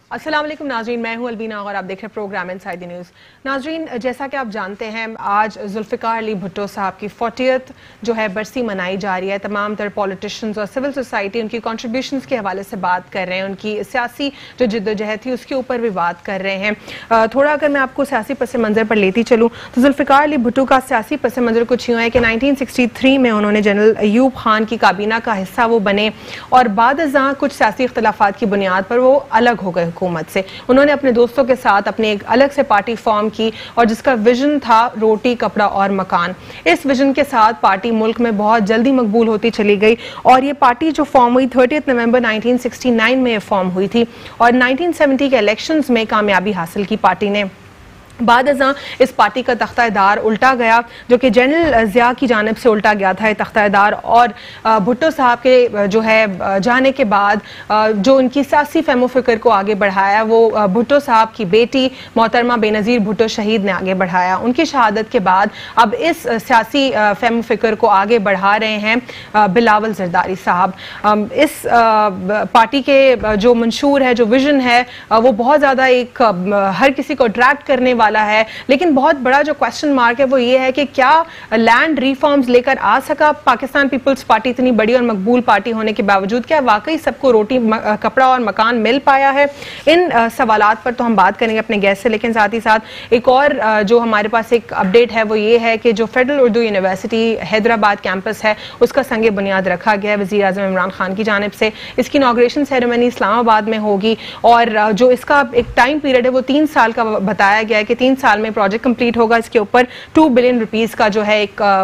अस्सलाम वालेकुम नाजरीन, मैं हूं अलबीना और आप देख रहे हैं प्रोग्राम इनसाइड द न्यूज़। नाजरीन, जैसा कि आप जानते हैं आज जुल्फ़िकार अली भुट्टो साहब की 40th जो है बरसी मनाई जा रही है। तमाम तर पॉलिटिशियंस और सिविल सोसाइटी उनकी कंट्रीब्यूशंस के हवाले से बात कर रहे हैं, उनकी सियासी जो जिद्दोजहद थी उसके ऊपर भी बात कर रहे हैं। थोड़ा अगर मैं आपको सियासी पस मंज़र पर लेती चलूँ तो जुल्फ़िकार अली भुट्टो का सियासी पस मंज़र कुछ यूँ है कि 1963 में उन्होंने जनरल अयूब खान की काबीना का हिस्सा वो बने और बाद अज़ां कुछ सियासी इख्तलाफात की बुनियाद पर वो अलग हो गए हुकूमत से। उन्होंने अपने दोस्तों के साथ अपनी एक अलग से पार्टी फॉर्म की और जिसका विजन था रोटी कपड़ा और मकान। इस विजन के साथ पार्टी मुल्क में बहुत जल्दी मकबूल होती चली गई और ये पार्टी जो फॉर्म हुई 30 नवंबर 1969 में फॉर्म हुई थी और 1970 के इलेक्शंस में कामयाबी हासिल की पार्टी ने। बाद अज़ां इस पार्टी का तख्तादार उल्टा गया जो कि जनरल ज़िया की जानिब से उल्टा गया था तख्तादार और भुट्टो साहब के जो है जाने के बाद जो उनकी सियासी फ़हम फ़िक्र को आगे बढ़ाया वो भुट्टो साहब की बेटी मोहतरमा बेनज़ीर भुट्टो शहीद ने आगे बढ़ाया। उनकी शहादत के बाद अब इस सियासी फ़हम फ़िक्र को आगे बढ़ा रहे हैं बिलावल ज़रदारी साहब। इस पार्टी के जो मंशूर है, जो विजन है वो बहुत ज़्यादा एक हर किसी को अट्रैक्ट करने वाला है, लेकिन बहुत बड़ा जो क्वेश्चन मार्क है वो ये है कि क्या लैंड रिफॉर्म्स लेकर आ सका पाकिस्तान पीपल्स पार्टी इतनी बड़ी और मकबूल पार्टी होने के बावजूद? क्या वाकई सबको रोटी कपड़ा और मकान मिल पाया है? इन सवालात पर तो हम बात करेंगे अपने गेस्ट से, लेकिन साथ ही साथ एक और जो हमारे पास एक अपडेट है वो ये है कि जो federal Urdu university Hyderabad campus है उसका संगे बुनियाद रखा गया है वज़ीर आज़म इमरान खान की जानिब से। इसकी इनॉग्रेशन सेरेमनी इस्लामाबाद में होगी और जो इसका एक टाइम पीरियड है वो 3 साल का बताया गया है कि 3 साल में प्रोजेक्ट कंप्लीट होगा। इसके ऊपर 2 बिलियन रुपीस का जो है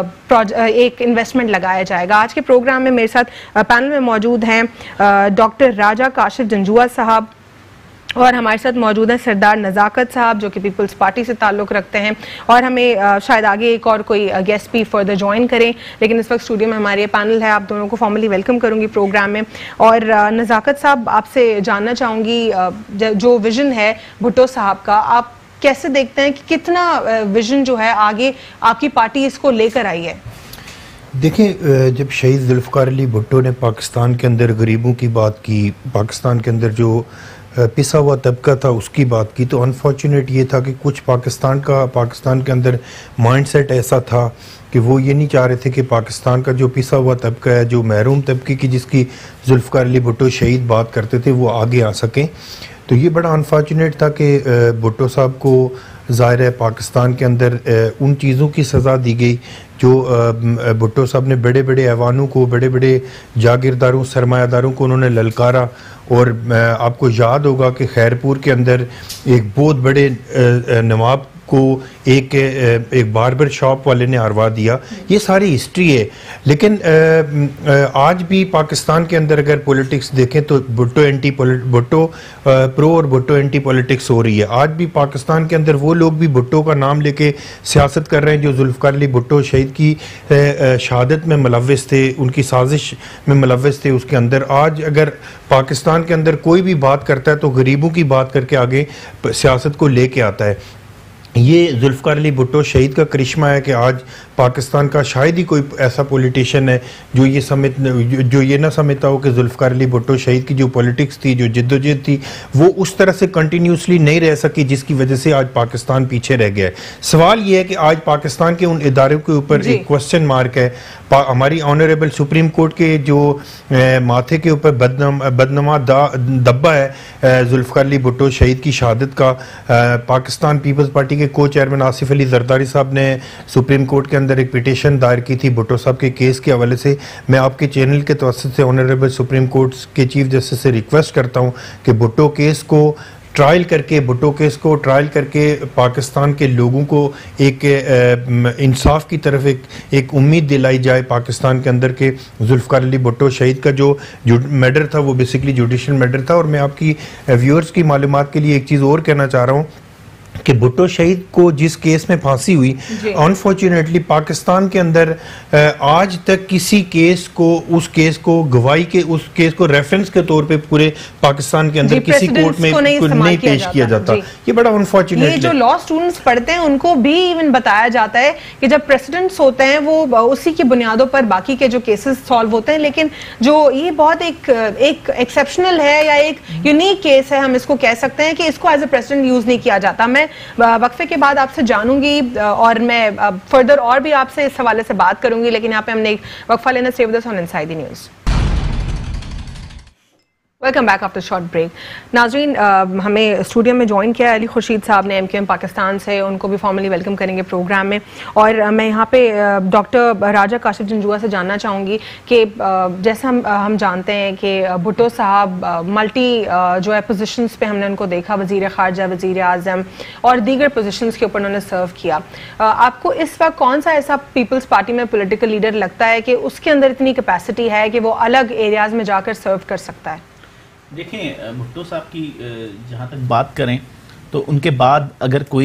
एक इन्वेस्टमेंट लगाया जाएगा। आज के प्रोग्राम में मेरे साथ पैनल में मौजूद हैं डॉक्टर राजा काशिफ जंजुआ साहब और हमारे साथ मौजूद हैं सरदार नज़ाकत साहब जो कि पीपल्स पार्टी से ताल्लुक़ रखते हैं और हमें शायद आगे एक और कोई गेस्ट भी फर्दर ज्वाइन करें, लेकिन इस वक्त स्टूडियो में हमारे पैनल है। आप दोनों को फॉर्मली वेलकम करूंगी प्रोग्राम में। और नज़ाकत साहब, आपसे जानना चाहूँगी जो विजन है भुट्टो साहब का, आप कैसे देखते हैं कि कितना विजन जो है आगे आपकी पार्टी इसको लेकर आई है? देखें, जब शहीद जुल्फ़िकार अली भुट्टो ने पाकिस्तान के अंदर गरीबों की बात की, पाकिस्तान के अंदर जो पिसा हुआ तबका था उसकी बात की, तो अनफॉर्चुनेट ये था कि कुछ पाकिस्तान के अंदर माइंडसेट ऐसा था कि वो ये नहीं चाह रहे थे कि पाकिस्तान का जो पिसा हुआ तबका है, जो महरूम तबके की जिसकी जुल्फ़िकार अली भुट्टो शहीद बात करते थे, वो आगे आ सकें। तो ये बड़ा अनफॉर्चुनेट था कि भुट्टो साहब को ज़ाहिर है पाकिस्तान के अंदर उन चीज़ों की सज़ा दी गई जो भुट्टो साहब ने बड़े बड़े ऐवानों को, बड़े बड़े जागीरदारों, सरमायादारों को उन्होंने ललकारा। और आपको याद होगा कि खैरपुर के अंदर एक बहुत बड़े नवाब को एक बार्बर शॉप वाले ने हरवा दिया। ये सारी हिस्ट्री है, लेकिन आज भी पाकिस्तान के अंदर अगर पॉलिटिक्स देखें तो भुट्टो प्रो और भुट्टो एंटी पॉलिटिक्स हो रही है। आज भी पाकिस्तान के अंदर वो लोग भी भुट्टो का नाम लेके सियासत कर रहे हैं जो जुल्फ़िकार अली भुट्टो शहीद की शहादत में मुलव्वस थे, उनकी साजिश में मुलव्वस थे उसके अंदर। आज अगर पाकिस्तान के अंदर कोई भी बात करता है तो गरीबों की बात करके आगे सियासत को लेके आता है। ये जुल्फ़िकार अली भुट्टो शहीद का करिश्मा है कि आज पाकिस्तान का शायद ही कोई ऐसा पॉलिटिशियन है जो ये ना समझता हो कि जुल्फ़िकार अली भुट्टो शहीद की जो पॉलिटिक्स थी, जो जिद्दोजहद थी, वो उस तरह से कंटिन्यूसली नहीं रह सकी जिसकी वजह से आज पाकिस्तान पीछे रह गया है। सवाल ये है कि आज पाकिस्तान के उन इदारों के ऊपर एक क्वेश्चन मार्क है। हमारी ऑनरेबल सुप्रीम कोर्ट के जो माथे के ऊपर बदनमा दब्बा है जुल्फ़िकार अली भुट्टो शहीद की शहादत का, पाकिस्तान पीपल्स पार्टी के को चेयरमैन आसिफ अली जरदारी साहब ने सुप्रीम कोर्ट के अंदर एक पिटीशन दायर की थी भुट्टो साहब के केस के हवाले से। मैं आपके चैनल के तवस्सुत से ऑनरेबल सुप्रीम कोर्ट के चीफ जस्टिस से रिक्वेस्ट करता हूं कि भुट्टो केस को ट्रायल करके पाकिस्तान के लोगों को एक इंसाफ की तरफ एक उम्मीद दिलाई जाए पाकिस्तान के अंदर के जुल्फ़िकार अली भुट्टो शहीद का जो मैटर था वो बेसिकली जुडिशल मैटर था। और मैं आपकी व्यूअर्स की मालूमात के लिए एक चीज़ और कहना चाह रहा हूँ कि भुट्टो शहीद को जिस केस में फांसी हुई, अनफॉर्चुनेटली पाकिस्तान के अंदर आज तक किसी केस को, उस केस को गवाही के, उस केस को रेफरेंस के तौर पे पूरे पाकिस्तान के अंदर किसी कोर्ट में नहीं पेश किया जाता। ये बड़ा अनफॉर्चुनेट। ये जो लॉ स्टूडेंट्स पढ़ते हैं उनको भी इवन बताया जाता है कि जब प्रेसिडेंट्स होते हैं वो उसी की बुनियादों पर बाकी के जो केसेस सॉल्व होते हैं, लेकिन जो ये बहुत एक एक्सेप्शनल है या एक यूनिक केस है, हम इसको कह सकते हैं कि इसको एज ए प्रेसिडेंट यूज नहीं किया जाता। मैं वक्फे के बाद आपसे जानूंगी और मैं फर्दर और भी आपसे इस हवाले से बात करूंगी, लेकिन यहाँ पे हमने एक वक्फा लेना। Stay with us on inside the news. Welcome back after short break. नाज़रीन, हमें स्टूडियो में ज्वाइन किया अली खुर्शीद साहब ने, MQM पाकिस्तान से। उनको भी फॉर्मली वेलकम करेंगे प्रोग्राम में। और मैं यहाँ पे डॉक्टर राजा काशिफ जंजुआ से जानना चाहूँगी कि जैसे हम जानते हैं कि भुट्टो साहब मल्टी जो है पोजीशंस पे हमने उनको देखा, वज़ीर ख़ारजा, वज़ीर आज़म और दीगर पोजीशंस के ऊपर उन्होंने सर्व किया। आपको इस वक्त कौन सा ऐसा पीपल्स पार्टी में पॉलिटिकल लीडर लगता है कि उसके अंदर इतनी कैपेसिटी है कि वो अलग एरियाज़ में जाकर सर्व कर सकता है? देखें, भुट्टो साहब की जहाँ तक बात करें तो उनके बाद अगर कोई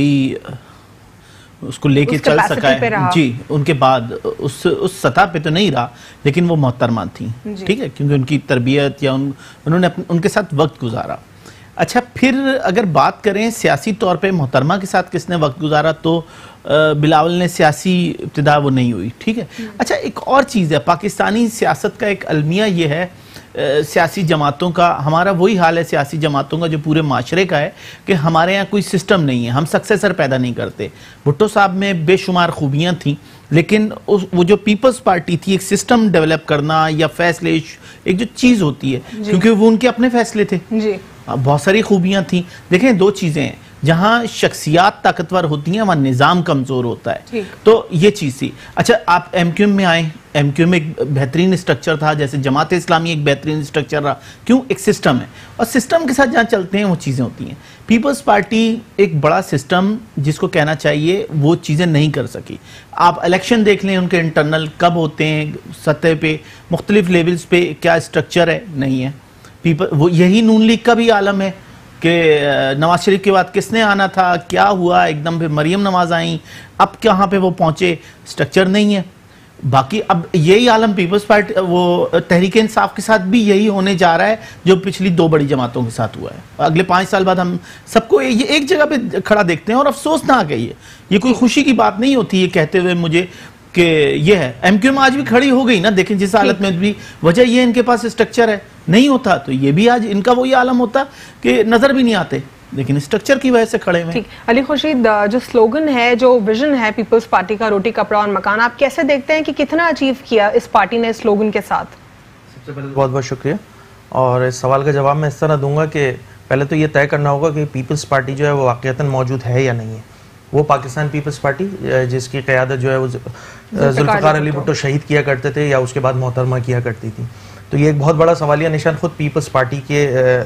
उसको लेके चल सका है जी, उनके बाद उस सतह पे तो नहीं रहा, लेकिन वो मोहतरमा थी, ठीक है, क्योंकि उनकी तरबियत या उन्होंने उनके साथ वक्त गुजारा। अच्छा, फिर अगर बात करें सियासी तौर पे मोहतरमा के साथ किसने वक्त गुजारा, तो बिलावल ने सियासी इब्तिदा वो नहीं हुई, ठीक है। अच्छा, एक और चीज़ है, पाकिस्तानी सियासत का एक अलमिया ये है, सियासी जमातों का, हमारा वही हाल है सियासी जमातों का जो पूरे माशरे का है कि हमारे यहाँ कोई सिस्टम नहीं है, हम सक्सेसर पैदा नहीं करते। भुट्टो साहब में बेशुमार खूबियाँ थी, लेकिन वो जो पीपल्स पार्टी थी, एक सिस्टम डेवलप करना या फैसले, एक जो चीज़ होती है, क्योंकि वो उनके अपने फैसले थे जी। बहुत सारी खूबियाँ थी। देखें, दो चीज़ें हैं, जहाँ शख्सियात ताकतवर होती हैं वहाँ निज़ाम कमज़ोर होता है, तो ये चीज़ थी। अच्छा, आप MQM में आए, MQM एक बेहतरीन स्ट्रक्चर था, जैसे जमात इस्लामी एक बेहतरीन स्ट्रक्चर रहा, क्यों? एक सिस्टम है, और सिस्टम के साथ जहाँ चलते हैं वो चीज़ें होती हैं। पीपल्स पार्टी एक बड़ा सिस्टम जिसको कहना चाहिए वो चीज़ें नहीं कर सकी। आप इलेक्शन देख लें, उनके इंटरनल कब होते हैं, सतह पे मुख्तलिफ लेवल्स पे क्या स्ट्रक्चर है, नहीं है। वो यही नून लीग का भी आलम है कि नवाज शरीफ के बाद किसने आना था, क्या हुआ, एकदम फिर मरियम नवाज आई, अब कहाँ पे वो पहुँचे, स्ट्रक्चर नहीं है। बाकी अब यही आलम पीपल्स पार्टी, वो तहरीक इंसाफ के साथ भी यही होने जा रहा है जो पिछली दो बड़ी जमातों के साथ हुआ है। अगले 5 साल बाद हम सबको ये एक जगह पे खड़ा देखते हैं, और अफसोसनाक है ये कोई खुशी की बात नहीं होती है कहते हुए मुझे कि ये है। MQM आज भी खड़ी हो गई ना, देखें जिस हालत में भी, वजह ये इनके पास स्ट्रक्चर है, नहीं होता तो ये भी आज इनका वही आलम होता कि नजर भी नहीं आते, लेकिन स्ट्रक्चर की वजह से खड़े हुए। अली खुर्शीद, जो स्लोगन है, जो विजन है पीपल्स पार्टी का, रोटी कपड़ा और मकान, आप कैसे देखते हैं कि कितना अचीव किया इस पार्टी ने स्लोगन के साथ? सबसे पहले बहुत बहुत शुक्रिया, और इस सवाल का जवाब मैं इस तरह दूंगा कि पहले तो ये तय करना होगा कि पीपल्स पार्टी जो है वो वाकईतन मौजूद है या नहीं है। वो पाकिस्तान पीपल्स पार्टी जिसकी क़यादत जो है वो जुल्फ़िकार अली भुट्टो शहीद किया करते थे या उसके बाद मोहतरमा किया करती थी, तो ये एक बहुत बड़ा सवालिया निशान खुद पीपल्स पार्टी के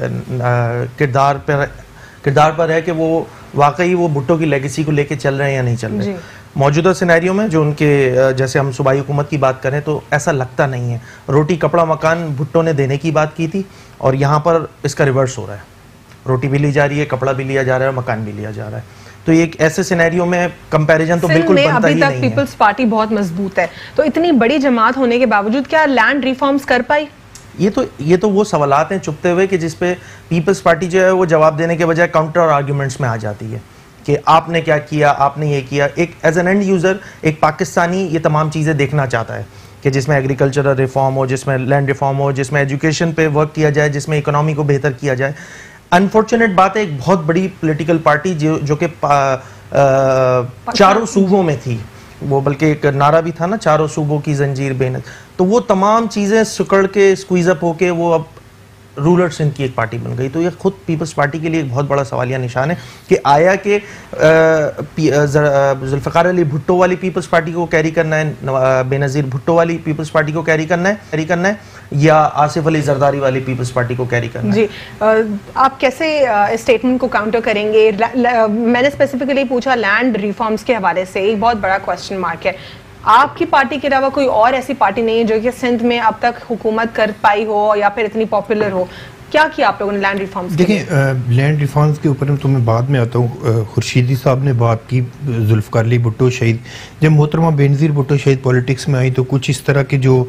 किरदार पर है कि वो वाकई वो भुट्टो की लेगेसी को लेके चल रहे हैं या नहीं चल रहे। मौजूदा सिनेरियो में जो उनके, जैसे हम सूबाई हुकूमत की बात करें तो ऐसा लगता नहीं है। रोटी कपड़ा मकान भुट्टो ने देने की बात की थी, और यहाँ पर इसका रिवर्स हो रहा है, रोटी भी ली जा रही है, कपड़ा भी लिया जा रहा है, मकान भी लिया जा रहा है। तो एक ऐसे सिनेरियो में कंपैरिजन तो बिल्कुल बनता ही नहीं है। अभी तक पीपल्स पार्टी बहुत मजबूत है, तो इतनी बड़ी जमात होने के बावजूद क्या लैंड रिफॉर्म्स कर पाई? ये तो वो सवालात हैं चुपते हुए कि जिस पे पीपल्स पार्टी जो है वो जवाब देने के बजाय काउंटर और आर्ग्यूमेंट्स में आ जाती है कि आपने क्या किया, आपने ये किया। एक एज एन एंड यूज़र एक पाकिस्तानी ये तमाम चीज़ें देखना चाहता है कि जिसमें एग्रीकल्चरल रिफॉर्म हो, जिसमें लैंड रिफॉर्म हो, जिसमें एजुकेशन पे वर्क किया जाए, जिसमें इकोनॉमी को बेहतर किया जाए। अनफॉर्चुनेट बात है, एक बहुत बड़ी पॉलिटिकल पार्टी जो कि चारों सूबों में थी, वो बल्कि एक नारा भी था ना, चारों सूबों की जंजीर बेनत, तो वो तमाम चीज़ें सुकड़ के स्क्वीज अप होके वो अब रूलर सिंध की एक पार्टी बन गई। तो ये खुद पीपल्स पार्टी के लिए एक बहुत बड़ा सवालिया निशान है कि आया कि जुल्फ़िकार अली भुट्टो वाली पीपल्स पार्टी को कैरी करना है, बेनज़ीर भुट्टो वाली पीपल्स पार्टी को कैरी करना है या आसिफ अली जरदारी वाली पीपल्स पार्टी को कैरी करना है। जी, आप कैसे स्टेटमेंट को काउंटर करेंगे? मैंने स्पेसिफिकली पूछा लैंड रिफॉर्म्स के हवाले से, एक बहुत बड़ा क्वेश्चन मार्क है। आपकी पार्टी के अलावा कोई और ऐसी पार्टी नहीं है जो कि सिंध में अब तक हुकूमत कर पाई हो या फिर इतनी पॉपुलर हो। क्या किया आप लोगों ने लैंड रिफॉर्म्स? देखें, लैंड रिफॉर्म्स के ऊपर तो मैं बाद में आता हूँ। खुर्शीदी साहब ने बात की जुल्फ़िकार अली भुट्टो शहीद, जब मोहतरमा बेनज़ीर भुट्टो शहीद पॉलिटिक्स में आई तो कुछ इस तरह के जो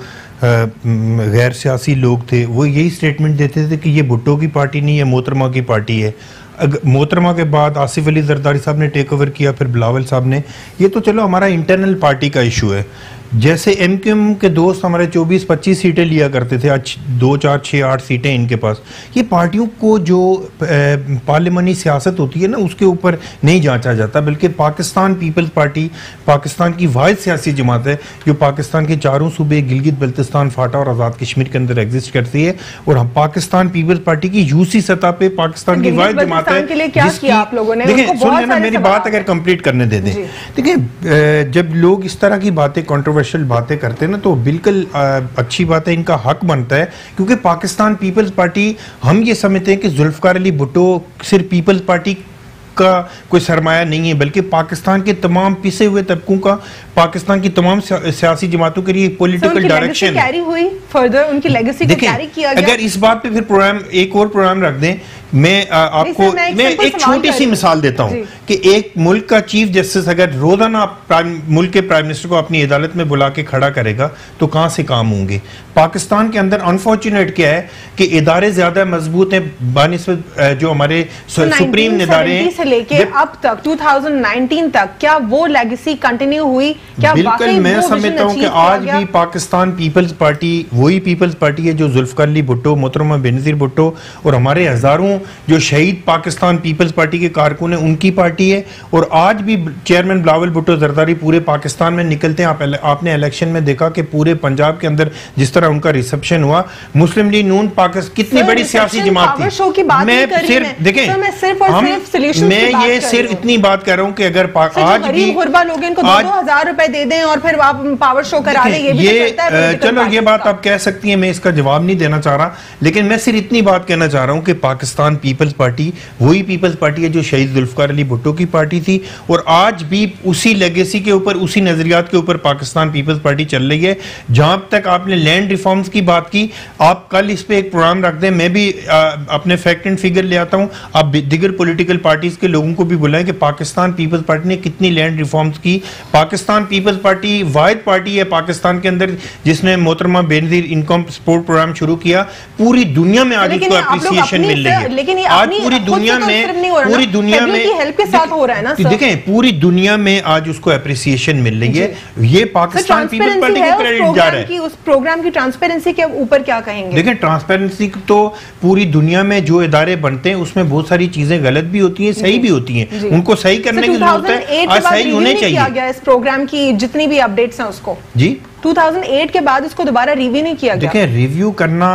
गैर सियासी लोग थे वो यही स्टेटमेंट देते थे कि ये भुट्टो की पार्टी नहीं है, मोहतरमा की पार्टी है। मोहतरमा के बाद आसिफ अली जरदारी साहब ने टेक ओवर किया, फिर बिलावल साहब ने। ये तो चलो हमारा इंटरनल पार्टी का इशू है। जैसे एमक्यूएम के दोस्त हमारे 24-25 सीटें लिया करते थे, आज 2, 4, 6, 8 सीटें इनके पास। ये पार्टियों को जो पार्लिमानी सियासत होती है ना उसके ऊपर नहीं जांचा जाता, बल्कि पाकिस्तान पीपल्स पार्टी पाकिस्तान की वाहिद सियासी जमात है जो पाकिस्तान के चारों सूबे गिलगित बल्तिस्तान, फाटा और आज़ाद कश्मीर के अंदर एग्जिस्ट करती है। और हम पाकिस्तान पीपल्स पार्टी की यूसी सतह पे पाकिस्तान की वाहिद जमात है। देखिए, मेरी बात अगर कंप्लीट करने दे दें। देखिए, जब लोग इस तरह की बातें बातें करते हैं ना तो बिल्कुल अच्छी बात है, इनका हक बनता है, क्योंकि पाकिस्तान पीपल्स पार्टी हम ये समझते हैं कि जुल्फ़िकार अली भुट्टो सिर्फ पीपल्स पार्टी का कोई सरमाया नहीं है, बल्कि पाकिस्तान के तमाम पिसे हुए तबकों का, पाकिस्तान की तमाम सियासी जमातों के लिए पॉलिटिकल डायरेक्शन कैरी हुई फर्दर, उनकी लेगेसी को कैरी किया गया। अगर इस बात पे फिर प्रोग्राम, एक और प्रोग्राम रख दें, मैं आपको एक छोटी सी मिसाल देता हूं कि एक मुल्क का चीफ जस्टिस अगर रोजाना मुल्क के प्राइम मिनिस्टर को अपनी अदालत में बुला के खड़ा करेगा तो कहां से काम होंगे। पाकिस्तान के अंदर अनफॉर्चुनेट क्या है कि इदारे ज्यादा मजबूत हैं बानिस्बत जो हमारे सुप्रीम इदारे हैं से लेके अब तक 2019 तक, क्या वो लेगेसी कंटिन्यू हुई? क्या बिल्कुल मैं समझता हूं कि आज भी पाकिस्तान पीपल्स पार्टी वही पीपल्स पार्टी है जो जुल्फ़िकार अली भुट्टो, मोहतरमा बेनज़ीर भुट्टो और हमारे हजारों जो शहीद पाकिस्तान पीपल्स पार्टी के कारकुन हैं उनकी पार्टी है। और आज भी चेयरमैन बिलावल भुट्टो जरदारी पूरे पाकिस्तान में निकलते हैं। आपने इलेक्शन में देखा कि पूरे पंजाब के अंदर जिस तरह उनका रिसेप्शन हुआ, मुस्लिम लीग नून पाकिस्तान कितनी बड़ी सियासी जमात थी। मैं सिर्फ देखें, मैं ये सिर्फ इतनी बात कर रहा हूँ कि अगर आज भी लोग इनको 2,000 रुपए दे दें और फिर आप पावर शो करा लें, ये चलो ये बात आप कह सकती हैं, मैं इसका जवाब नहीं देना चाह रहा, लेकिन मैं सिर्फ इतनी बात कहना चाह रहा हूँ कि पाकिस्तान पीपल्स पार्टी वही पीपल्स पार्टी है जो शहीद जुल्फ़िकार अली भुट्टो की पार्टी थी और आज भी उसी लेगेसी के ऊपर, उसी नजरियात के ऊपर पाकिस्तान पीपल्स पार्टी चल रही है। जहां तक आपने लैंड रिफॉर्म्स की बात की, आप कल इस पे एक प्रोग्राम रख दें, मैं भी अपने फैक्ट एंड फिगर ले आता हूं, आप दिगर पॉलिटिकल पार्टीज के लोगों को भी बुलाएं कि पाकिस्तान पीपल्स पार्टी ने कितनी लैंड रिफॉर्म्स की। पाकिस्तान पीपल्स पार्टी वाहिद पार्टी है पाकिस्तान के अंदर जिसने मोहतरमा बेनज़ीर इनकम सपोर्ट प्रोग्राम शुरू किया। पूरी दुनिया में आज उसको एप्रिसिएशन मिल रही है। आज पूरी दुनिया में हेल्प के साथ हो रहा है ना सर। देखें, पूरी दुनिया में आज उसको एप्रिसिएशन मिल रही है। ये पाकिस्तान पीपल्स पार्टी को क्रेडिट जा रहा है। उस प्रोग्राम की ट्रांसपेरेंसी के ऊपर क्या कहेंगे? देखें, ट्रांसपेरेंसी तो पूरी दुनिया में जो इदारे बनते हैं उसमें बहुत सारी चीजें गलत भी होती हैं, सही भी होती हैं, उनको सही करने की जरूरत है। आज सही होने चाहिए। इस प्रोग्राम की जितनी भी अपडेट्स हैं उसको जी 2008 के बाद इसको दोबारा रिव्यू नहीं किया गया। देखिए, रिव्यू करना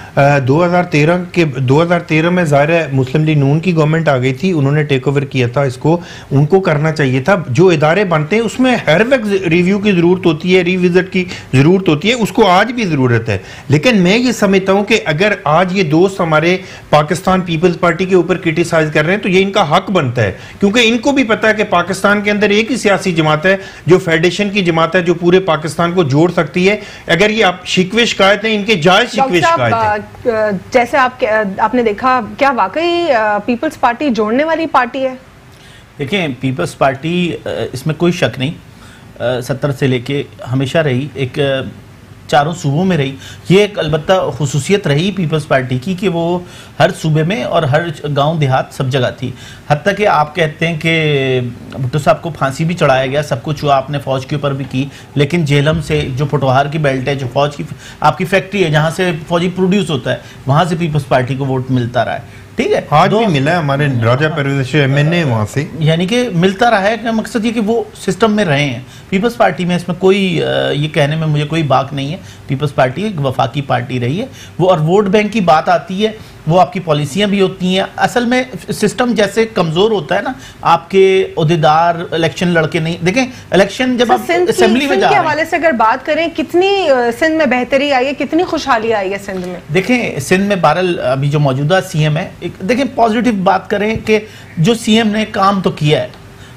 2013 में ज़ाहिर है मुस्लिम लीग नून की गवर्नमेंट आ गई थी, उन्होंने टेक ओवर किया था इसको, उनको करना चाहिए था। जो इदारे बनते हैं उसमें हर वक्त रिव्यू की ज़रूरत होती है, रिविजिट की ज़रूरत होती है, उसको आज भी ज़रूरत है। लेकिन मैं ये समझता हूँ कि अगर आज ये दोस्त हमारे पाकिस्तान पीपल्स पार्टी के ऊपर क्रिटिसाइज कर रहे हैं तो ये इनका हक बनता है, क्योंकि इनको भी पता है कि पाकिस्तान के अंदर एक ही सियासी जमात है जो फेडरेशन की जमात है जो पूरे पाकिस्तान को जोड़ सकती है। अगर ये आप शिकवे शिकायत है, इनके जायज शिकवे शिकायत है। जैसे आपने देखा, क्या वाकई पीपल्स पार्टी जोड़ने वाली पार्टी है? देखिए, पीपल्स पार्टी इसमें कोई शक नहीं 70 से लेके हमेशा रही, एक चारों सूबों में रही। ये एक अलबत्ता खुसूसियत रही पीपल्स पार्टी की कि वो हर सूबे में और हर गांव देहात सब जगह थी। हत्ता कि आप कहते हैं कि भुट्टो साहब को फांसी भी चढ़ाया गया, सब कुछ हुआ, आपने फौज के ऊपर भी की, लेकिन जेहलम से जो पोटोहार की बेल्ट है, जो फौज की आपकी फैक्ट्री है जहाँ से फौजी प्रोड्यूस होता है, वहाँ से पीपल्स पार्टी को वोट मिलता रहा है। ठीक है, आज भी मिला है हमारे राजा परवेश एमएनए वहां से, यानी कि मिलता रहा है। मकसद ये कि वो सिस्टम में रहे हैं पीपल्स पार्टी में। इसमें कोई ये कहने में मुझे कोई बात नहीं है। पीपल्स पार्टी एक वफाकी पार्टी रही है वो, और वोट बैंक की बात आती है, वो आपकी पॉलिसियां भी होती हैं। असल में सिस्टम जैसे कमजोर होता है ना, आपके ओहदेदार इलेक्शन लड़के नहीं। देखें, इलेक्शन जब आप असेंबली में जा रहे हैं, हवाले से अगर बात करें, कितनी सिंध में बेहतरी आई है, कितनी खुशहाली आई है सिंध में? देखें, सिंध में बहरहाल अभी जो मौजूदा सीएम है, देखें पॉजिटिव बात करें कि जो सीएम ने काम तो किया है,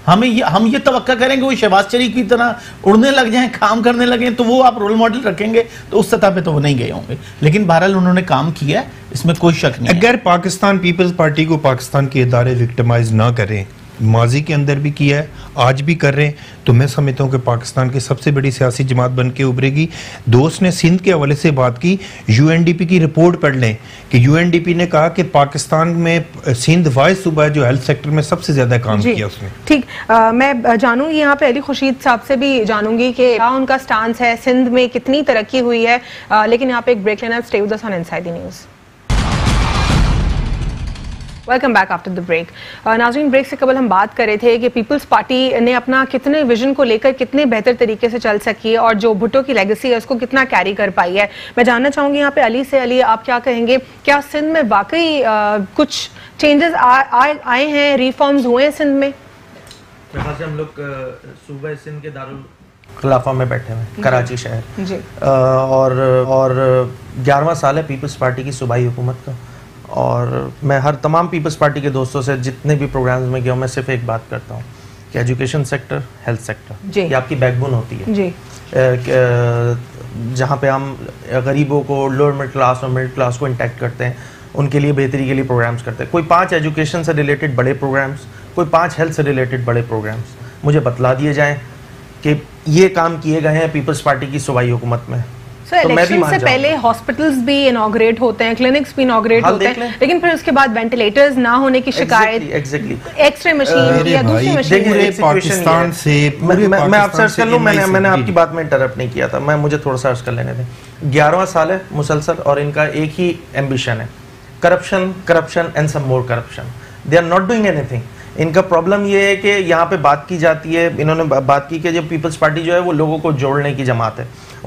हम ये तवक्का करेंगे वो शहबाज शरीफ की तरह उड़ने लग जाएं, काम करने लगे, तो वो आप रोल मॉडल रखेंगे तो उस सतह पे तो वो नहीं गए होंगे। लेकिन बहरहाल उन्होंने काम किया है, इसमें कोई शक नहीं। अगर पाकिस्तान पीपल्स पार्टी को पाकिस्तान के इदारे विक्टिमाइज ना करें, माजी के अंदर भी किया है, आज भी कर रहे हैं, तो मैं समझता हूँ कि पाकिस्तान की सबसे बड़ी सियासी जमात बन के उभरेगी। दोस्त ने सिंध के हवाले से बात की, यूएनडीपी की रिपोर्ट पढ़ लें कि यूएनडीपी ने कहा कि पाकिस्तान में सिंध वाइज सूबा है जो हेल्थ सेक्टर में सबसे ज्यादा काम किया उसने। ठीक, मैं जानूंगी यहाँ पे अली खुर्शीद साहब से भी जानूंगी कि क्या उनका स्टांस है, सिंध में कितनी तरक्की हुई है। लेकिन यहाँ पे एक ब्रेक लेना, stay with us on inside the news. Welcome back after the break. नाज़रीन, ब्रेक से कबल हम बात कर रहे थे कि पीपल्स पार्टी ने अपना कितने विजन को लेकर कितने बेहतर तरीके से चल सकी है और जो भुट्टो की लेगेसी है उसको कितना कैरी कर पाई है। मैं जानना चाहूँगी यहाँ पे अली से, अली आप क्या कहेंगे, क्या सिंध में वाकई कुछ चेंजेस आए हैं, रिफॉर्म्स हुए हैं सिंध में? हम लोग सूबा सिंध के दारुल खिलाफा में बैठे हुए कराची शहर जी। और 11वां साल है पीपल्स पार्टी की सूबाई हुकूमत का। और मैं हर तमाम पीपल्स पार्टी के दोस्तों से जितने भी प्रोग्राम्स में गया हूँ, मैं सिर्फ एक बात करता हूँ कि एजुकेशन सेक्टर, हेल्थ सेक्टर, ये आपकी बैकबोन होती है जी। जहाँ पे हम गरीबों को, लोअर मिडिल क्लास और मिडिल क्लास को इंटैक्ट करते हैं, उनके लिए बेहतरी के लिए प्रोग्राम्स करते हैं। कोई 5 एजुकेशन से रिलेटेड बड़े प्रोग्राम्स, कोई 5 हेल्थ से रिलेटेड बड़े प्रोग्राम्स मुझे बतला दिए जाएँ कि ये काम किए गए हैं पीपल्स पार्टी की सूबाई हुकूमत में। तो इलेक्शन से पहले हॉस्पिटल्स भी इनॉग्रेट होते हैं, क्लिनिक्स भी इनॉग्रेट होते हैं, लेकिन फिर उसके बाद वेंटिलेटर्स ना होने की शिकायत, एक्सरे मशीन या दूसरी मशीन। पाकिस्तान से मैं आपसे अर्ज कर लूं, मैंने आपकी बात में इंटरप्ट नहीं किया था, मुझे थोड़ा सा अर्ज कर लेने दें। 11वां साल है मुसलसल और इनका एक ही एम्बिशन है, corruption, corruption and some more corruption. They are not doing anything. इनका प्रॉब्लम ये है कि यहाँ पे बात की जाती है, इन्होंने बात की कि जो पीपल्स पार्टी जो है वो लोगों को जोड़ने की जमात है।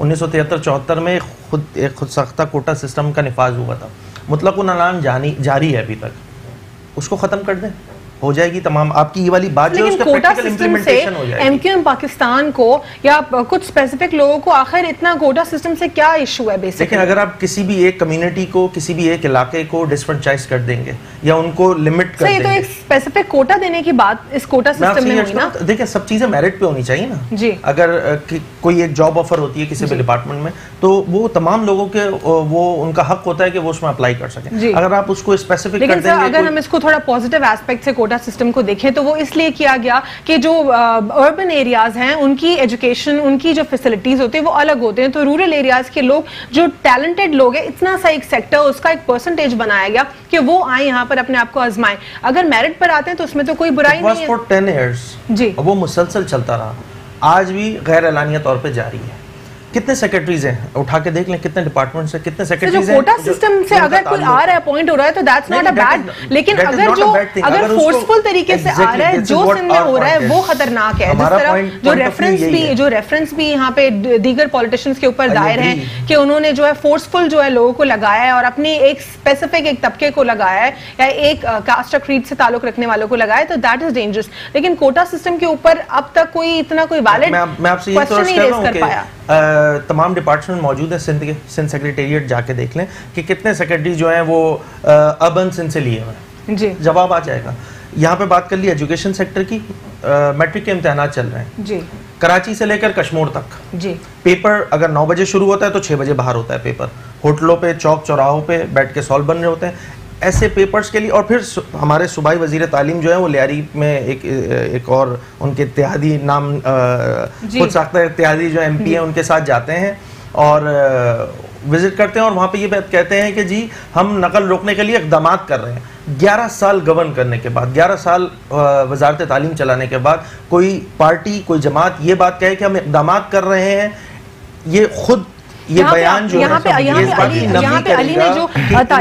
1973-74 में एक खुद सख्ता कोटा सिस्टम का निफाज हुआ था, मुतलक उन्नान जारी है अभी तक, उसको ख़त्म कर दें, हो जाएगी तमाम आपकी ये वाली बात जो उसका प्रैक्टिकल इंप्लीमेंटेशन हो जाएगी। एमक्यूएम पाकिस्तान को या कुछ स्पेसिफिक लोगों को आखिर इतना कोटा सिस्टम से क्या इशू है बेसिकली? लेकिन अगर आप किसी भी एक कम्युनिटी को, किसी भी एक इलाके को डिसफ्रेंचाइज कर देंगे या उनको लिमिट कर देंगे, तो एक स्पेसिफिक कोटा देने की बात इस कोटा सिस्टम में हुई ना। देखिए, सब चीजें मेरिट पे होनी चाहिए ना जी। अगर कोई एक जॉब ऑफर होती है किसी भी डिपार्टमेंट में, तो वो तमाम लोगों के वो उनका हक होता है कि वो उसमें अप्लाई कर सकें। अगर आप उसको स्पेसिफिक कर देंगे, अगर हम इसको थोड़ा पॉजिटिव एस्पेक्ट से कोटा सिस्टम को देखें तो वो इसलिए किया गया कि जो अर्बन एरियाज हैं उनकी एजुकेशन, उनकी जो फैसिलिटीज होती है वो अलग होते हैं, तो रूरल एरियाज के लोग जो टैलेंटेड लोग हैं, इतना सा एक सेक्टर, उसका एक परसेंटेज बनाया गया कि वो आए यहाँ पर अपने आप को आजमाएं। अगर मेरिट पर आते हैं तो उसमें तो कोई बुराई नहीं है। फॉर 10 years जी, वो मुसलसल चलता रहा, आज भी गैर एलानिया तौर पे जारी है। कितने सेक्रेटरीज हैं, उठा के देख लें कितने डिपार्टमेंट्स हैं, कितने सेक्रेटरीज हैं। कोटा सिस्टम से अगर कोई आ रहा है, अपॉइंट हो रहा है, तो दैट्स नॉट अ बैड, लेकिन अगर फोर्सफुल तरीके से आ रहा है, जो सिंध में हो रहा है वो खतरनाक है। जिस तरह जो रेफरेंस भी यहाँ पे दीगर पॉलिटिशियंस के ऊपर दायर है कि उन्होंने जो है फोर्सफुल जो है लोगों को लगाया है और अपनी एक स्पेसिफिक एक तबके को लगाया है या एक कास्ट क्रीड से ताल्लुक रखने वालों को लगाया है, तो दैट इज डेंजरस। लेकिन कोटा सिस्टम के ऊपर अब तक कोई इतना कोई वैलिड क्वेश्चन नहीं रेज कर पाया। तमाम डिपार्टमेंट मौजूद है सिंध के, सिंध सेक्रेटेरिएट जाके देख लें कि कितने सेक्रेटरी जो हैं वो अर्बन सिंध से लिए हुए हैं जी, जवाब आ जाएगा। यहाँ पे बात कर ली एजुकेशन सेक्टर की, मैट्रिक के इम्तिहान चल रहे हैं जी, कराची से लेकर कश्मीर तक जी। पेपर अगर 9 बजे शुरू होता है तो 6 बजे बाहर होता है पेपर, होटलों पे, चौक चौराहों पे बैठ के सॉल बन रहे होते हैं ऐसे पेपर्स के लिए। और फिर हमारे सूबाई वजीर तालीम जो है वो लियारी में एक और उनके इत्तेहादी नाम खुद साख्ता इत्तेहादी जो MP हैं उनके साथ जाते हैं और विजिट करते हैं और वहाँ पे ये बात कहते हैं कि जी हम नकल रोकने के लिए इक़दाम कर रहे हैं। 11 साल गवर्न करने के बाद, 11 साल वजारत तालीम चलाने के बाद कोई पार्टी, कोई जमात ये बात कहे कि हम इक़दाम कर रहे हैं, ये खुद ये बयान जो यहाँ पे अली ने जो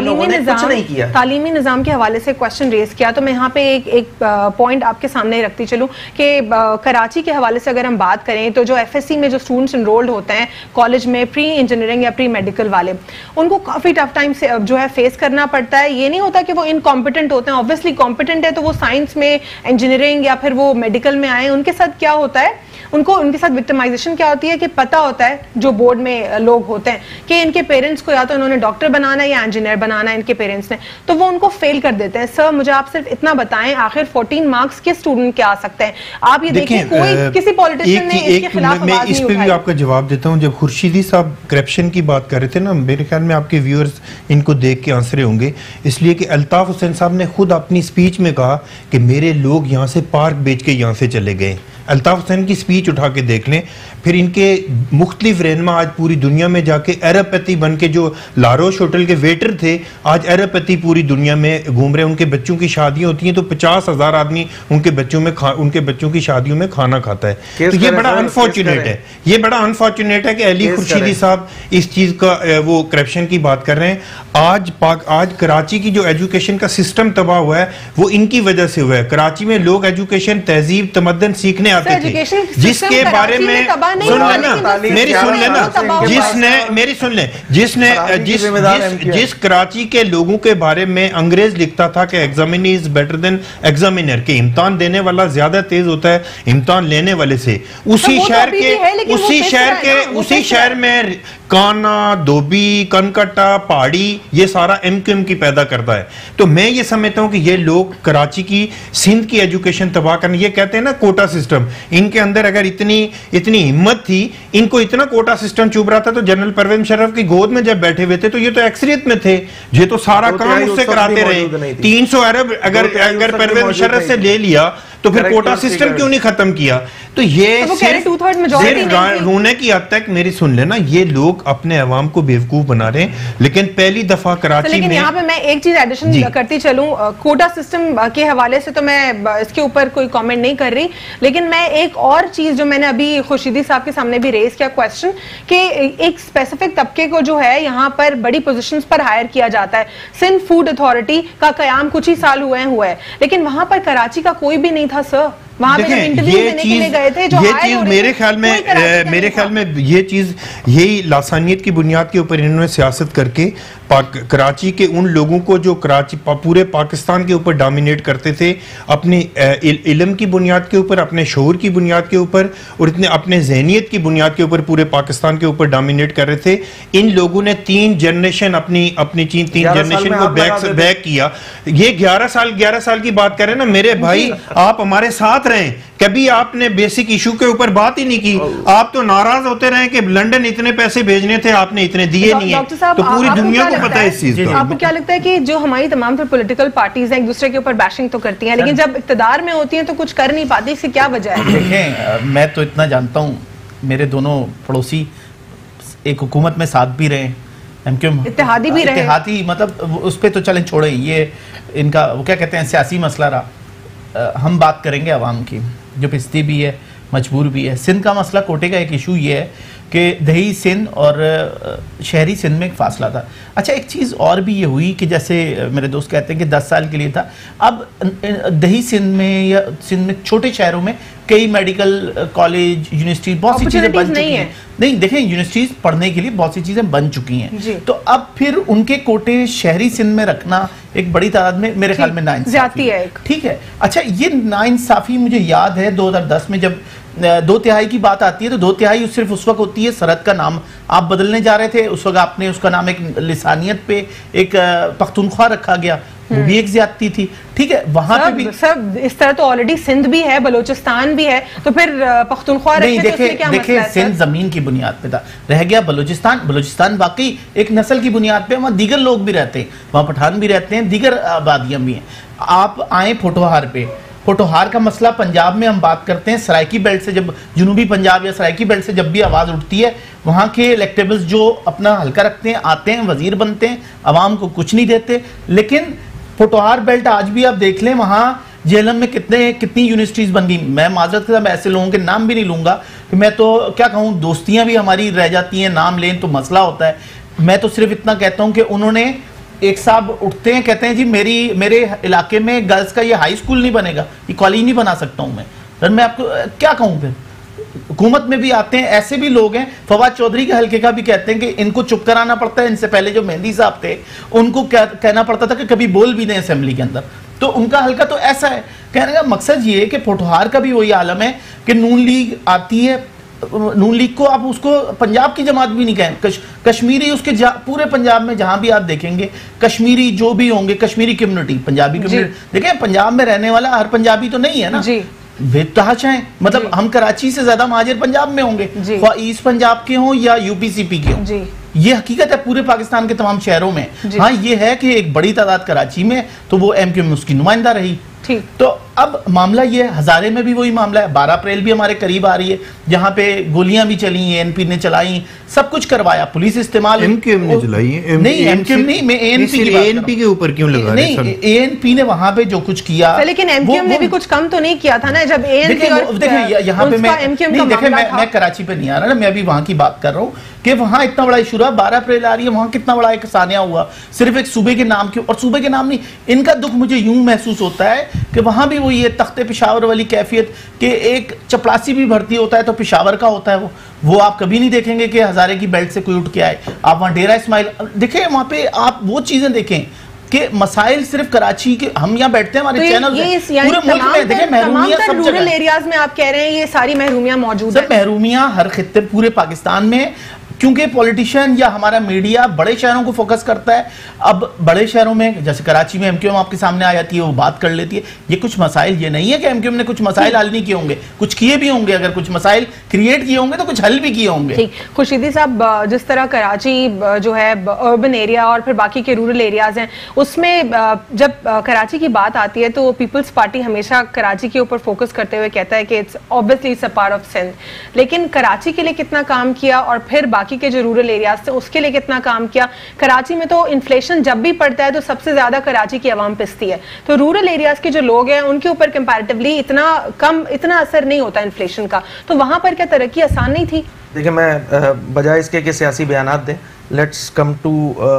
तालीमी निज़ाम के हवाले से क्वेश्चन रेज किया, तो मैं यहाँ पे एक पॉइंट आपके सामने रखती चलूँ कि कराची के हवाले से अगर हम बात करें तो जो FSC में जो स्टूडेंट्स इनरोल्ड होते हैं कॉलेज में, प्री इंजीनियरिंग या प्री मेडिकल वाले, उनको काफ़ी टफ टाइम से जो है फेस करना पड़ता है। ये नहीं होता कि वो इनकॉम्पिटेंट होते हैं, ऑब्वियसली कॉम्पिटेंट है तो वो साइंस में, इंजीनियरिंग या फिर वो मेडिकल में आए। उनके साथ क्या होता है, उनको उनके साथ विक्टिमाइजेशन क्या होती है कि पता होता है जो बोर्ड में लोग होते हैं कि इनके पेरेंट्स को या तो इन्होंने डॉक्टर बनाना है या इंजीनियर बनाना है इनके पेरेंट्स ने, तो वो उनको फेल कर देते हैं। सर मुझे आप सिर्फ इतना बताएं, आखिर 14 मार्क्स किस स्टूडेंट के आ सकते हैं? आप ये देखिए कोई किसी पॉलिटिशियन ने इसके खिलाफ आवाज नहीं उठाई। मैं इस पे भी आपका जवाब देता हूं। जब खुर्शीदी साहब करप्शन की बात कर रहे थे ना, मेरे ख्याल में आपके व्यूअर्स इनको देख के आंसरे होंगे, इसलिए कि अल्ताफ हुसैन साहब ने खुद अपनी स्पीच में कहा कि मेरे लोग यहाँ से पार्क बेच के यहाँ से चले गए। अल्ताफ हुसैन की स्पीच उठा के देख लें। फिर इनके मुख्तलिफ रहनुमा आज पूरी दुनिया में जाके अरबपति बन के, जो लारोश होटल के वेटर थे आज अरबपति पूरी दुनिया में घूम रहे हैं। उनके बच्चों की शादियां होती हैं तो 50,000 आदमी उनके बच्चों की शादियों में खाना खाता है। तो ये बड़ा अनफॉर्चुनेट है, ये बड़ा अनफॉर्चुनेट है कि अली खुर्शीदी साहब इस चीज का वो करप्शन की बात कर रहे हैं। आज कराची की जो एजुकेशन का सिस्टम तबाह हुआ है वो इनकी वजह से हुआ है। कराची में लोग एजुकेशन, तहजीब, तमद्दन सीखने आते थे, जिसके बारे में जिस कराची के लोगों के बारे में अंग्रेज लिखता था कि examinee is better than examiner, के इम्तिहान देने वाला ज्यादा तेज होता है इम्तिहान लेने वाले से, उसी शहर में काना, धोबी, कनकट्टा, पहाड़ी, ये सारा एमक्यूएम की पैदा करता है। तो मैं ये समझता हूं कि ये लोग कराची की, सिंध की एजुकेशन तबाह करने, ये कहते हैं ना कोटा सिस्टम, इनके अंदर अगर इतनी हिम्मत थी, इनको इतना कोटा सिस्टम चुभ रहा था तो जनरल परवेज मुशर्रफ की गोद में जब बैठे हुए थे तो ये तो एक्सरियत में थे, ये तो सारा काम उससे कराते रहे। 300 अरब अगर परवेज मुशर्रफ से ले लिया तो फिर कोटा सिस्टम क्यों नहीं खत्म किया? तो ये सिर्फ रोने की हद तक मेरी सुन लेना, ये लोग अपने अवाम को बेवकूफ बना रहे हैं। लेकिन पहली दफा कराची में, यहाँ पे मैं एक चीज एडिशन करती चलूं, कोटा सिस्टम के हवाले से तो मैं इसके ऊपर कोई कमेंट नहीं कर रही, लेकिन मैं एक और चीज जो मैंने अभी खुर्शीदी साहब के सामने भी रेज किया क्वेश्चन, कि एक स्पेसिफिक तबके को जो है यहाँ पर बड़ी पोजीशंस पर हायर किया जाता है। सिंध फूड अथॉरिटी का कयाम कुछ ही साल हुआ है, लेकिन वहां पर कराची का कोई भी नहीं था सर। वहां पे इंटरव्यू देने के लिए गए थे, जो ये चीज मेरे ख्याल में ये चीज, यही लासानियत की बुनियाद के ऊपर इन्होंने सियासत करके कराची के उन लोगों को जो कराची पूरे पाकिस्तान के ऊपर डोमिनेट करते थे, अपनी इल्म की बुनियाद के ऊपर, अपने शऊर की बुनियाद के ऊपर और इतने अपने जहनियत की बुनियाद के ऊपर पूरे पाकिस्तान के ऊपर डोमिनेट कर रहे थे। इन लोगों ने 3 जनरेशन अपनी तीन जनरेशन को बैक किया। ये 11 साल की बात करें ना मेरे भाई, आप हमारे साथ रहे, कभी आपने बेसिक इशू के ऊपर बात ही नहीं की। आप तो नाराज होते रहे कि लंदन इतने पैसे भेजने थे, आपने इतने दिए नहीं है। तो पूरी दुनिया को पता है इस चीज का। आपको क्या लगता है कि जो हमारी तमाम पॉलिटिकल पार्टीज हैं एक दूसरे के ऊपर बैशिंग तो करती हैं, लेकिन जब इक्तदार में होती हैं तो कुछ कर नहीं पाती, इसकी क्या वजह है? देखें, मैं तो इतना जानता हूँ, मेरे दोनों पड़ोसी एक हुकूमत में साथ भी रहे, इत्तेहादी भी रहे, इत्तेहादी मतलब उस पर तो चलें छोड़े, ये इनका वो क्या कहते हैं सियासी मसला रहा। हम बात करेंगे अवाम की, जो पिछती भी है, मजबूर भी है। सिंध का मसला, कोटे का एक इशू ये है कि दही सिंध और शहरी सिंध में एक फासला था। अच्छा, एक चीज़ और भी ये हुई कि जैसे मेरे दोस्त कहते हैं कि 10 साल के लिए था, अब दही सिंध में या सिंध में छोटे शहरों में कई मेडिकल कॉलेज, यूनिवर्सिटी, बहुत सी चीज़ें बन चुकी हैं। नहीं, देखें, यूनिवर्सिटीज पढ़ने के लिए बहुत सी चीज़ें बन चुकी हैं, तो अब फिर उनके कोटे शहरी सिंध में रखना एक बड़ी तादाद में, मेरे ख्याल में नाइंसाफी है। ठीक है, अच्छा, ये नाइंसाफी मुझे याद है 2010 में जब 2/3 की बात आती है, तो 2/3 सिर्फ उस वक्त होती है सरहद का नाम आप बदलने जा रहे थे, उस वक्त आपने उसका नाम एक लिसानियत पे एक पख्तूनख्वा रखा गया, वो भी एक ज्यादती थी। ठीक है, वहां पे भी सब इस तरह तो ऑलरेडी सिंध भी है, बलोचिस्तान भी है, तो फिर पख्तूनख्वा नहीं, देखे सिंध जमीन की बुनियाद पे था, रह गया बलोचिस्तान वाकई एक नस्ल की बुनियाद पे, वहाँ दीगर लोग भी रहते हैं, वहाँ पठान भी रहते हैं, दीगर आबादियां भी हैं। आप आए पोठोहार पे, पोठोहार का मसला पंजाब में हम बात करते हैं, सराइकी बेल्ट से जब जनूबी पंजाब या सराइकी बेल्ट से जब भी आवाज़ उठती है, वहाँ के इलेक्टेबल्स जो अपना हल्का रखते हैं, आते हैं, वजीर बनते हैं, आवाम को कुछ नहीं देते। लेकिन पोठोहार बेल्ट आज भी आप देख लें, वहाँ जेहलम में कितनी यूनिवर्सिटीज़ बन गई। मैं माजरत के साथ ऐसे लोगों के नाम भी नहीं लूँगा कि मैं तो क्या कहूँ, दोस्तियाँ भी हमारी रह जाती हैं, नाम लें तो मसला होता है। मैं तो सिर्फ इतना कहता हूँ कि उन्होंने, एक साहब उठते हैं कहते हैं जी मेरे इलाके में गर्ल्स का ये हाई स्कूल नहीं बनेगा, ये कॉलेज नहीं बना सकता हूँ मैं। सर मैं आपको क्या कहूँ, फिर हुकूमत में भी आते हैं, ऐसे भी लोग हैं। फवाद चौधरी के हल्के का भी कहते हैं कि इनको चुप कराना पड़ता है, इनसे पहले जो मेहंदी साहब थे उनको कहना पड़ता था कि कभी बोल भी दें असेंबली के अंदर, तो उनका हल्का तो ऐसा है। कहने का मकसद ये है कि पोठोहार का भी वही आलम है, कि नून लीग आती है, नून लीग को आप उसको पंजाब की जमात भी नहीं कहें, कश्मीरी उसके पूरे पंजाब में जहां भी आप देखेंगे कश्मीरी जो भी होंगे, कश्मीरी कम्युनिटी, पंजाबी कम्युनिटी, देखिए पंजाब में रहने वाला हर पंजाबी तो नहीं है ना, बेतहाशा है, मतलब हम कराची से ज्यादा महाजिर पंजाब में होंगे, ईस्ट पंजाब के हों या यूपीसीपी के हों, ये हकीकत है पूरे पाकिस्तान के तमाम शहरों में। हाँ ये है कि एक बड़ी तादाद कराची में, तो वो एमक्यू में उसकी नुमाइंदा रही। ठीक, तो अब मामला ये है, हजारे में भी वही मामला है, 12 अप्रैल भी हमारे करीब आ रही है, जहां पे गोलियां भी चली, एएनपी ने चलाई, सब कुछ करवाया, पुलिस इस्तेमाल, एमक्यूएम ने चलाई है, नहीं एमक्यूएम नहीं, मैं एएनपी के ऊपर क्यों लगा रहे हैं? नहीं, एएनपी ने वहां पे जो कुछ किया, लेकिन एमक्यूएम ने भी कुछ कम तो नहीं किया था ना, जब एएनपी और देखिए यहाँ पे मैं कराची पे नहीं आ रहा ना, मैं अभी वहां की बात कर रहा हूँ कि वहां इतना बड़ा इशू रहा, 12 अप्रैल आ रही है, वहां कितना बड़ा एक सानिया हुआ सिर्फ एक सूबे के नाम के, और सूबे के नाम नहीं, इनका दुख मुझे यूं महसूस होता है कि वहां भी वही है तख्ते पेशावर वाली कैफियत कि एक चपरासी भी भर्ती होता है तो पेशावर का होता है, वो आप कभी नहीं देखेंगे कि हजारे की बेल्ट से कोई उठ के आए। आप वहां डेरा इस्माइल देखें, वहां पे आप वो चीजें देखें कि मसाइल सिर्फ कराची के, हम यहाँ बैठते हैं हमारे चैनल पूरे मुल्क में, देखें महरूमियां सब रूरल एरियाज में आप कह रहे हैं ये सारी महरूमियां मौजूद है, महरूमियां हर खित्ते पूरे पाकिस्तान में, क्योंकि पॉलिटिशियन या हमारा मीडिया बड़े शहरों को फोकस करता है। अब बड़े शहरों में जैसे कराची में एमक्यूएम आपके सामने आ जाती है, वो बात कर लेती है, ये कुछ मसाइल, ये नहीं है कि एमक्यूएम ने कुछ मसाइल हल नहीं किए होंगे, कुछ किए भी होंगे, अगर कुछ मसाइल क्रिएट किए होंगे तो कुछ हल भी किए होंगे। ठीक, खुर्शीदी साहब, जिस तरह कराची जो है अर्बन एरिया और फिर बाकी के रूरल एरियाज हैं, उसमें जब कराची की बात आती है तो पीपल्स पार्टी हमेशा कराची के ऊपर फोकस करते हुए कहता है कि it's obviously it's a part of Sindh, लेकिन कराची के लिए कितना काम किया और फिर बाकी के जो रूरल एरियाज थे उसके लिए कितना काम किया? कराची में तो इन्फ्लेशन जब भी पड़ता है तो सबसे ज्यादा कराची की आवाम पिसती है, तो रूरल एरियाज के जो लोग हैं उनके ऊपर कंपैरेटिवली इतना असर नहीं होता इन्फ्लेशन का, तो वहां पर क्या तरक्की आसान नहीं थी? देखिए, मैं बजाय इसके कि सियासी बयानात दें, let's come to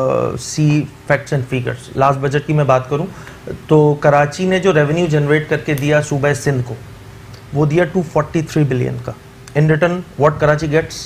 see facts and figures. Last budget की मैं बात करूं तो कराची ने जो रेवेन्यू जनरेट करके दिया सूबे सिंध को, वो दिया 243 बिलियन का। In return what Karachi gets?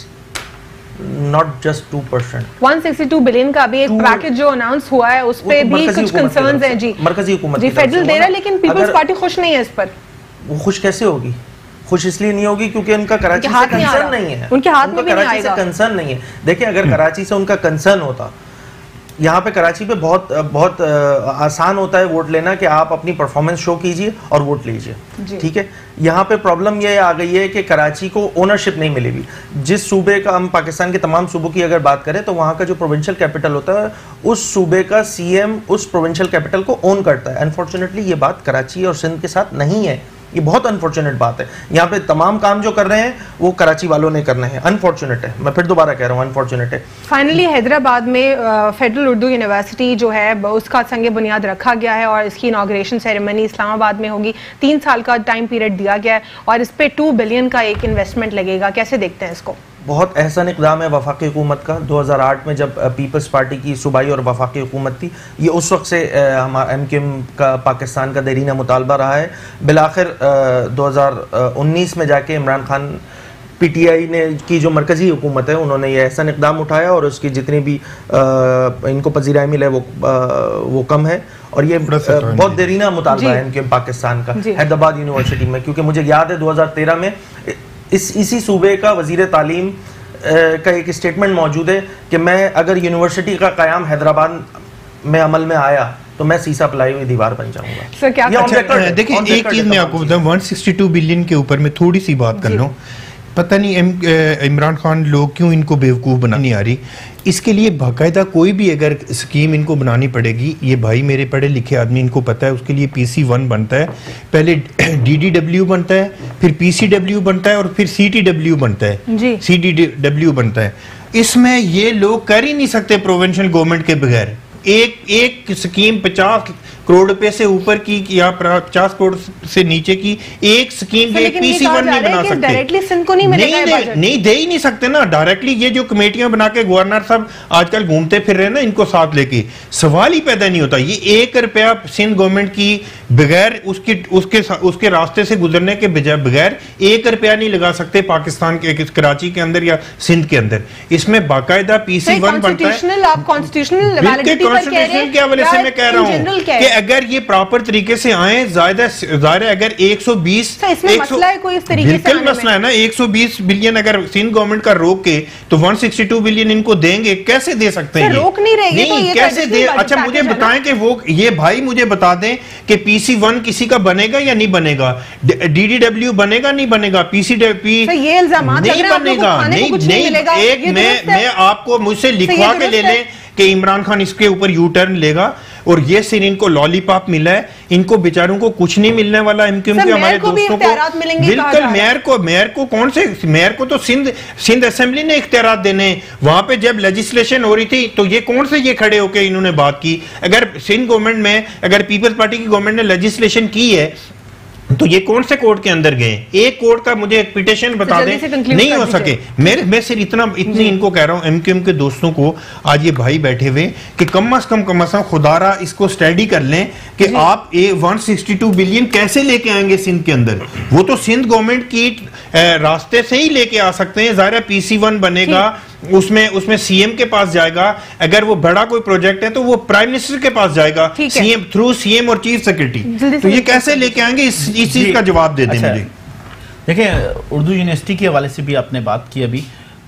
Not just 2%. 162 billion का अभी एक पैकेज जो अनाउंस हुआ है उस पे भी कुछ कंसर्न्स हैं जी, मरकजी हुकूमत जी फेडरल दे रहा है, लेकिन पीपल्स पार्टी खुश नहीं है इस पर। वो खुश कैसे होगी? खुश इसलिए नहीं होगी क्योंकि उनका कराची से कंसर्न नहीं है, उनके हाथ में भी नहीं आएगा, कंसर्न नहीं है। देखिए, अगर कराची से उनका कंसर्न होता, यहाँ पे कराची पे बहुत आसान होता है वोट लेना कि आप अपनी परफॉर्मेंस शो कीजिए और वोट लीजिए, ठीक है। यहाँ पे प्रॉब्लम ये आ गई है कि कराची को ओनरशिप नहीं मिलेगी। जिस सूबे का, हम पाकिस्तान के तमाम सूबों की अगर बात करें तो वहाँ का जो प्रोविंशियल कैपिटल होता है, उस सूबे का सीएम उस प्रोविंशियल कैपिटल को ओन करता है। अनफॉर्चुनेटली ये बात कराची और सिंध के साथ नहीं है, ये बहुत अनफॉर्चुनेट बात है। यहाँ पे तमाम काम जो कर रहे हैं वो कराची वालों ने करने हैं, अनफॉर्चुनेट है, मैं फिर दोबारा कह रहा हूँ अनफॉर्चुनेट है। फाइनली हैदराबाद में फेडरल उर्दू यूनिवर्सिटी जो है उसका संग बुनियाद रखा गया है और इसकी इनॉग्रेशन सेरेमनी इस्लामाबाद में होगी। 3 साल का टाइम पीरियड दिया गया है और इस पे 2 बिलियन का एक इन्वेस्टमेंट लगेगा, कैसे देखते हैं इसको? बहुत अहसन इक़दाम है वफाकी हुकूमत का। 2008 में जब पीपल्स पार्टी की सूबाई और वफाकी हुकूमत थी, ये उस वक्त से हमारा एमक्यूएम का पाकिस्तान का देरीना मुतालबा रहा है। बिलाखिर 2019 में जाके इमरान खान पीटीआई ने की जो मरकज़ी हुकूमत है, उन्होंने ये अहसन इक़दाम उठाया और उसकी जितनी भी इनको पजीराई मिले वो कम है। और ये बहुत देरीना मुतालबा है एमक्यूएम पाकिस्तान का हैदराबाद यूनिवर्सिटी में, क्योंकि मुझे याद है 2013 में इसी सूबे का वजीर तालीम का एक स्टेटमेंट मौजूद है कि मैं अगर यूनिवर्सिटी का क़याम हैदराबाद में अमल में आया तो मैं सीसा पलाई हुई दीवार बन जाऊंगा। देखिए, एक चीज मैं आपको बताऊं, 162 बिलियन के ऊपर मैं थोड़ी सी बात कर लूं। पता नहीं इमरान खान लोग क्यों इनको बेवकूफ़ बनानी आ रही। इसके लिए बाकायदा कोई भी अगर स्कीम इनको बनानी पड़ेगी, ये भाई मेरे पढ़े लिखे आदमी, इनको पता है, उसके लिए PC1 बनता है, पहले DDW बनता है, फिर PCW बनता है और फिर CTW बनता है, CDW बनता है। इसमें ये लोग कर ही नहीं सकते प्रोविंशियल गवर्नमेंट के बगैर। एक स्कीम 50 करोड़ रुपए से ऊपर की या 50 करोड़ से नीचे की एक स्कीम ये PC1 नहीं बना सकते। डायरेक्टली सिंध को नहीं मिलेगा बजट, नहीं दे ही नहीं सकते ना डायरेक्टली। ये जो कमेटियां बना के गवर्नर साहब आजकल घूमते फिर रहे ना, इनको साथ लेके, सवाल ही पैदा नहीं होता। ये 1 रुपया सिंध गवर्नमेंट की बगैर उसके रास्ते से गुजरने के बगैर 1 रुपया नहीं लगा सकते पाकिस्तान के कराची के अंदर या सिंध के अंदर। इसमें बाकायदा PC1 बनता है। आप कॉन्स्टिट्यूशनल के हवाले से मैं कह रहा हूँ कि अगर ये प्रॉपर तरीके से आए, ज़ाहिर है अगर 120 मसला है कोई इस तरीके से बिल्कुल मसला है ना, 120 बिलियन अगर सिंध गवर्नमेंट का रोक के तो 162 बिलियन इनको देंगे, कैसे दे सकते हैं? रोक नहीं रहे तो ये कैसे दे? अच्छा मुझे बताएं कि वो ये भाई मुझे बता दें कि PC1 किसी का बनेगा या नहीं बनेगा, DDW बनेगा नहीं बनेगा, PCP ये इल्जाम नहीं बनेगा, नहीं। एक मैं आपको मुझसे लिखवा के ले लें कि इमरान खान इसके ऊपर यू टर्न लेगा, और ये सिर्फ इनको लॉलीपॉप मिला है, इनको बेचारों को कुछ नहीं मिलने वाला। MQM के हमारे दोस्तों को बिल्कुल, मेयर को कौन से मेयर को तो सिंध असेंबली ने इख्तियारात देने, वहां पे जब लेजिस्लेशन हो रही थी तो ये कौन से ये खड़े होकर इन्होंने बात की? अगर सिंध गवर्नमेंट में अगर पीपल्स पार्टी की गवर्नमेंट ने लेजिस्लेशन की है तो ये कौन से कोर्ट के अंदर गए? एक कोर्ट का मुझे एक पिटिशन बता दें, नहीं हो सके। मैं सिर्फ इतनी इनको कह रहा हूं, MQM के दोस्तों को, आज ये भाई बैठे हुए कि कम से कम खुदारा इसको स्टडी कर लें कि आप 162 बिलियन कैसे लेके आएंगे सिंध के अंदर। वो तो सिंध गवर्नमेंट की रास्ते से ही लेके आ सकते हैं। ज़ाहिर है PC1 बनेगा, उसमें सीएम के पास जाएगा, अगर वो बड़ा कोई प्रोजेक्ट है तो वो प्राइम मिनिस्टर के पास जाएगा, सीएम थ्रू सीएम और चीफ सेक्रेटरी। तो ये कैसे लेके आएंगे, इस चीज का जवाब दे दें मुझे। देखिए, उर्दू यूनिवर्सिटी के हवाले से भी आपने बात की, अभी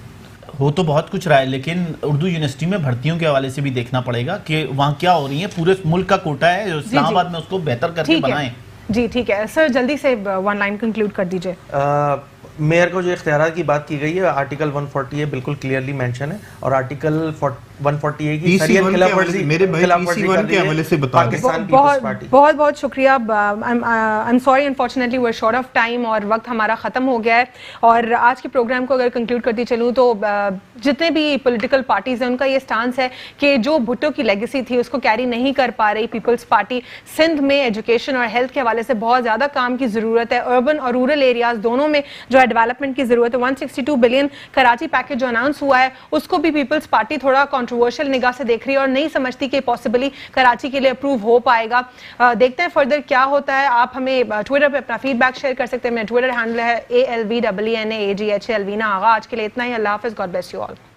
हो तो बहुत कुछ रहा है, लेकिन उर्दू यूनिवर्सिटी में भर्तियों के हवाले से भी देखना पड़ेगा कि वहाँ क्या हो रही है। पूरे मुल्क का कोटा है, इस्लामाबाद में उसको बेहतर करके बनाएं। जी ठीक है सर, जल्दी से वन लाइन कंक्लूड कर दीजिए। मेयर को जो इख्तियारात की बात की गई है, आर्टिकल 140 बिल्कुल क्लियरली मेंशन है, और आर्टिकल 140 की शरीयत खिलाफवर्जी मेरे भाई PC1 के हवाले से बता दें। बहुत बहुत शुक्रिया। I am sorry, unfortunately we are short of time और वक्त हमारा ख़त्म हो गया है। और आज के प्रोग्राम को अगर कंक्लूड करती चलूँ तो जितने भी पॉलिटिकल पार्टीज हैं उनका ये स्टांस है कि जो भुट्टो की लेगेसी थी उसको कैरी नहीं कर पा रही पीपल्स पार्टी। सिंध में एजुकेशन और हेल्थ के हवाले से बहुत ज़्यादा काम की ज़रूरत है। अर्बन और रूरल एरियाज दोनों में जो है डेवलपमेंट की ज़रूरत है। 162 बिलियन कराची पैकेज जो अनाउंस हुआ है उसको भी पीपल्स पार्टी थोड़ा कंट्रोवर्शियल निगाह से देख रही है और नहीं समझती कि पॉसिबली कराची के लिए अप्रूव हो पाएगा। देखते हैं फर्दर क्या होता है। आप हमें ट्विटर पे अपना फीडबैक शेयर कर सकते हैं। मेरा ट्विटर हैंडल है ALVNAAGH एलवीना आगा। आज के लिए इतना ही। अल्लाह हाफिज़, गॉड ब्लेस यू ऑल।